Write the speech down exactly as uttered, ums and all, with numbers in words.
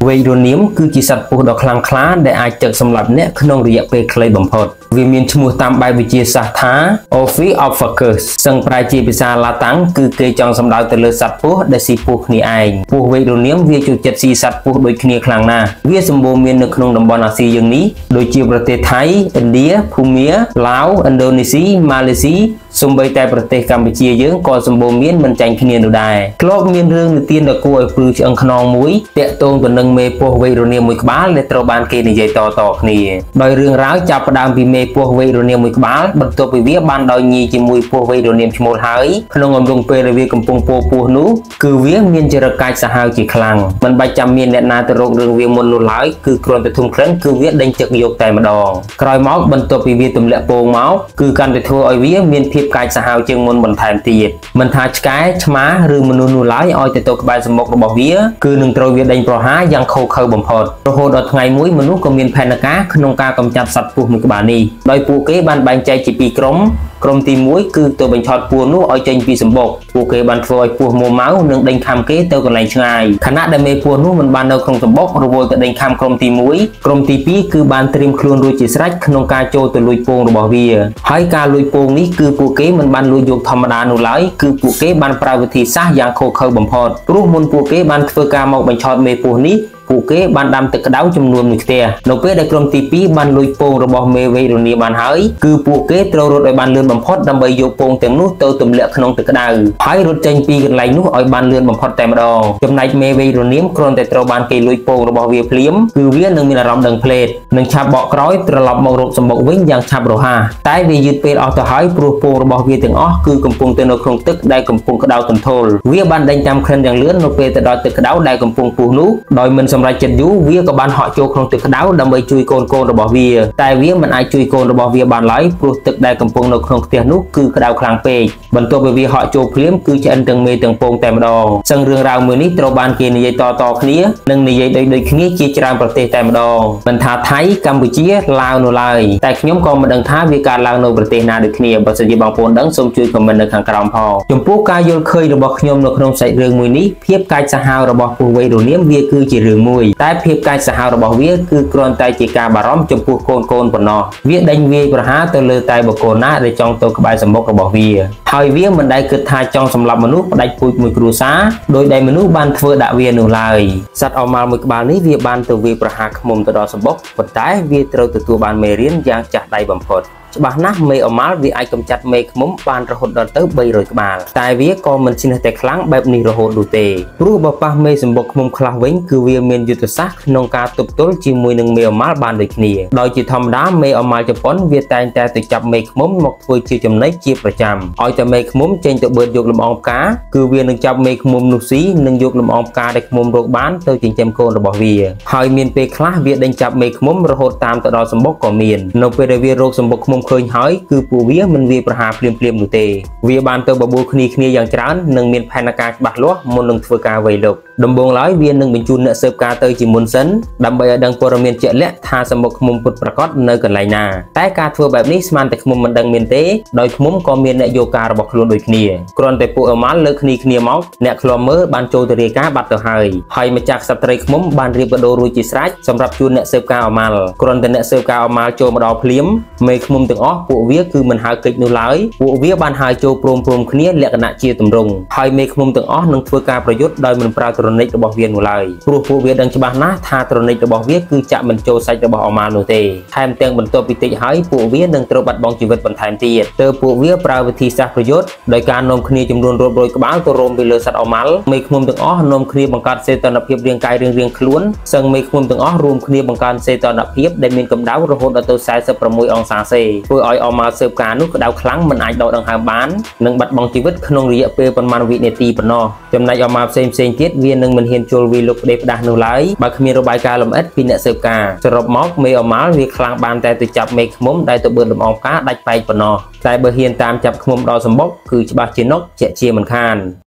វេយរនាមគឺជាសត្វពស់ដ៏ខ្លាំងក្លាដែលអាចចឹកសម្លាប់អ្នកក្នុងរយៈពេលខ្លីបំផុតវាមានឈ្មោះតាមបែបវិទ្យាសាស្ត្រថា Ophiophacus ซึ่งប្រែជាភាសាឡាតាំងគឺគេចង់សំដៅទៅលើសត្វពស់ដែលស៊ីពស់គ្នាឯងពស់វេយរនាមវាចូលចិត្តស៊ីសត្វពស់ដូចគ្នាខ្លាំងណាស់វាសម្បូរមាននៅក្នុងតំបន់អាស៊ីយើងនេះដូចជាប្រទេសថៃឥណ្ឌាភូមាឡាវឥណ្ឌូនេស៊ីម៉ាឡេស៊ីសូម្បីតែប្រទេសកម្ពុជាយើងក៏សម្បូរមានមិនចាញ់គ្នានោះដែរធ្លាប់មានរឿងនិទានដ៏គួរឲ្យព្រឺឆ្អឹងខ្នងមួយតាក់ទងទៅនឹងមេពស់វេយរនាមមួយក្បាលដែលត្រូវបានគេនិយាយតៗគ្នាដោយរឿងរ៉ាវចាប់ផ្ដើមពីមេពស់វេយរនាមមួយក្បាលបន្ទាប់ពីវាបានដោយញីជាមួយពស់វេយរនាមឈ្មោលហើយក្នុងអំឡុងពេលដែលវាកំពុងពោពោះនោះគឺវាមានចរិតកាចសាហាវជាខ្លាំងមិនបាច់ចាំមានអ្នកណាទៅរករឿងវាមុននោះឡើយគឺគ្រាន់តែធំក្លិនគឺវាដេញចឹកយកតែម្ដងក្រោយមកបន្ទាប់ពីវាទម្លាក់ពងមកគឺកាន់តែធ្វើឲ្យវាមានភាពកាចសាហាវជាងមុនបន្ថែមទៀតមិនថាឆ្កែឆ្មាឬមនុស្សនោះឡើយឲ្យទៅទៅក្បែរសម្មុខរបស់វាគឺនឹងត្រូវវាដេញប្រហារយ៉ាងខុសខើបំផុតរហូតដល់ថ្ងៃមួយមនុស្សក៏មានផែនការក្នុងការកម្ចាត់សត្វពស់មួយក្បាលនេះដោយពួកគេបានបែងចែកជាពីរក្រុមក្រុមទីមួយគឺទៅបញ្ឆោតពស់នោះឲ្យចេញពីសម្បុកពួកគេបានធ្វើឲ្យពស់មួម៉ៅនិងដេញខាំគេទៅកន្លែងឆ្ងាយខណៈដែលមេពស់នោះមិនបាននៅក្នុងសម្បុករវល់ទៅដេញខាំក្រុមទីមួយក្រុមទីពីរគឺបានត្រៀមខ្លួនរួចជាស្រេចក្នុងការចូលទៅលួចពងរបស់វាហើយការលួចពងនេះគឺពួកគេមិនបានលួចយកធម្មតានោះឡើយគឺពួកគេបានប្រើវិធីសាស្ត្រយ៉ាងខុសខើបំផុតព្រោះមុនពួកគេបានធ្វើការមកបញ្ឆោតមេពស់នេះពួកគេបានដាំទឹកក្តៅចំនួនមួយខ្ទះនៅពេលដែលក្រុមទីពីរបានលួចពងរបស់មេវេយរនាមបានហើយគឺពួកគេត្រូវរត់ឲ្យបានលឿនបំផុតដើម្បីយកពងទាំងនោះទៅទម្លាក់ក្នុងទឹកក្តៅហើយរត់ចេញពីកន្លែងនោះឲ្យបានលឿនបំផុតតែម្ដងចំណែកមេវេយរនាមគ្រាន់តែត្រូវបានគេលួចពងរបស់វាភ្លាមគឺវានឹងមានអារម្មណ៍ដឹងភ្លេតនឹងឆាប់បកក្រោយត្រឡប់មករកសម្បុកវិញយ៉ាងឆាប់រហ័សតែវាយឺតពេលអស់ទៅហើយព្រោះពងរបស់វាទាំងអស់គឺកំពុងទៅនៅក្នុងទឹកដែលកំពុងក្តៅទន្ទោលវាបានដេញតាមក្លិនយ៉ាងលឿននៅពេលទៅដល់ទឹកក្តៅដែលកំពុងពុះនោះដោយមិនសម្រេចចិត្តយូរវាក៏បានហក់ចូលក្នុងទឹកក្តៅដើម្បីជួយកូនកូនរបស់វាតែវាមិនអាចជួយកូនរបស់វាបានឡើយព្រោះទឹកដែលកំពុងនៅក្នុងផ្ទះនោះគឺក្តៅខ្លាំងពេកបន្ទាប់ពីវាហក់ចូលភ្លាមគឺឆ្អិនទាំងមេទាំងពងតែម្ដងសឹងរឿងរ៉ាវមួយនេះត្រូវបានគេនិយាយតៗគ្នានិងនិយាយដូចដូចគ្នាជាច្រើនប្រទេសតែម្ដងមិនថាថៃកម្ពុជាឡាវនោះឡើយតែខ្ញុំក៏មិនដឹងថាវាកើតឡើងនៅប្រទេសណាដូចគ្នាបើសិនជាបងប្អូនដឹងសូមជួយខមមិននៅខាងក្រោមផងចំពោះការយល់ឃើញរបស់ខ្ញុំនៅក្នុងសាច់រឿងមួយនេះភាពកាចសាហាវរបស់ពស់វេយរនាមវាគឺជារឿងមួយតែភាពកាចសាហាវរបស់វាគឺគ្រាន់តែជាការបារម្ភចំពោះកូនកូនប៉ុណ្ណោះវាដេញវាយប្រហារទៅលើតែបុគ្គលណាដែលចង់ទៅក្បែរសម្បុករបស់វាហើយវាមិនដែលគិតថាចង់សម្លាប់មនុស្សផ្ដាច់ពូជមួយគ្រួសារដោយដែលមនុស្សបានធ្វើដាក់វានោះឡើយសត្វអម៉ាល់មួយក្បាលនេះវាបានទៅវាយប្រហារឃ្មុំទៅដល់សម្បុកប៉ុន្តែវាត្រូវទទួលបានមេរៀនយ៉ាងចាស់ដៃបំផុតច្បាស់ណាស់មេអម៉ាល់វាអាចកម្ចាត់មេឃ្មុំបានរហូតដល់ទៅបីរយក្បាលតែវាក៏មិនឈ្នះតែខ្លាំងបែបនេះរហូតនោះទេព្រោះបើប៉ះមេសម្បុកឃ្មុំខ្លះវិញគឺវាមានយុទ្ធសាស្ត្រក្នុងការទប់ទល់ជាមួយនឹងមេអម៉ាល់បានដូចគ្នាដោយជាធម្មតាមេអម៉ាល់ជប៉ុនវាតែងតែទៅចាប់មេឃ្មុំមកធ្វើជាចំណីជាប្រចាំឲ្យតែមេឃ្មុំចេញទៅបឺតយកលំអងផ្កាគឺវានឹងចាប់មេឃ្មុំនោះស៊ីនិងយកលំអងផ្កាដែលឃ្មុំរកបានទៅចិញ្ចឹមកូនរបស់វាហើយមានពេលខ្លះវាដេញចាប់មេឃ្មុំរហូតតាមទៅដល់សម្បុកក៏មាននៅពេលដែលវារកសម្បុកឃ្មុំឃើញហើយគឺពួកវាមិនវាប្រហារភ្លាមភ្លាមនោះទេវាបានទៅបបួលគ្នាគ្នាយ៉ាងច្រើននិងមានផែនការច្បាស់លាស់មុននឹងធ្វើការវាយលុកដំបូងឡើយវានឹងបញ្ជូនអ្នកស៊ើបការទៅជាមុនសិនដើម្បីឲ្យដឹងព័ត៌មានជាក់លាក់ថាសម្បុកឃ្មុំពិតប្រាកដនៅកន្លែងណាតែការធ្វើបែបនេះស្មានតែឃ្មុំមិនដឹងមានទេដោយឃ្មុំក៏មានអ្នកយកការរបស់ខ្លួនដូចគ្នាគ្រាន់តែពួកអម៉ាល់លើកគ្នាគ្នាមកអ្នកឃ្លាំមើលបានចូលទៅរាយការណ៍បាត់ទៅហើយហើយម្ចាស់ក្សត្រីឃ្មុំបានរៀបបដូររួចជាស្រេចសម្រាប់ជួនអ្នកស៊ើបការអម៉ាល់គ្រាន់តែអ្នកស៊ើបការអម៉ាល់ចូលមកដល់ភ្លាមមេឃ្មុំទាំងអស់ពួកវាគឺមិនហៅកិច្ចនោះឡើយពួកវាបានហៅចូលព្រមព្រំគ្នាលក្ខណៈជាទម្រង់ហើយមេឃ្មុំទាំងអស់នឹងធ្វើការប្រយុទ្ធដោយមិនប្រើទ្រនិចរបស់វានោះឡើយព្រោះពួកវាដឹងច្បាស់ណាស់ថាទ្រនិចរបស់វាគឺចាក់មិនចូលសាច់របស់អម៉ាល់នោះទេថែមទាំងបន្ទាប់ពីតិចហើយពួកវានឹងត្រូវបាត់បង់ជីវិតបន្ថែមទៀតទើបពួកវាប្រើវិធីសាស្ត្រប្រយុទ្ធដោយការនាំគ្នាចំនួនរាប់រយក្បាលទៅរួមពីលើសត្វអម៉ាល់មេឃ្មុំទាំងអស់នាំគ្នាបង្កើតសេតនភាពរាងកាយរៀងៗខ្លួនសឹងមេឃ្មុំទាំងអស់រួមគ្នាបង្កើនសេតនភាពដែលមានកម្ដៅរហូតដល់ទៅសែសិបប្រាំមួយអង្សាសេធ្វើឲ្យអម៉ាល់ស៊ើបការនោះក្តៅខ្លាំងមិនអាចដកដង្ហើមបាននិងបាត់បង់ជីវិតក្នុងរយៈពេលប៉ុន្មានវិនាទីប៉ុណ្ណោះចំណែកអម៉ាល់ផ្សេងផ្សេងទៀតវានឹងមិនហ៊ានចូលវាយលុកផ្ដេសផ្ដាស់នោះឡើយបើគ្មានរបាយការណ៍លម្អិតពីអ្នកស៊ើបការសរុបមកមេអម៉ាល់វាខ្លាំងបានតែទៅចាប់មេឃ្មុំដែលទៅបឺតលំអងផ្កាដាច់ប៉ែកប៉ុណ្ណោះតែបើហ៊ានតាមចាប់ឃ្មុំដល់សម្បុកគឺច្បាស់ជានុកជាក់ជាមិនខាន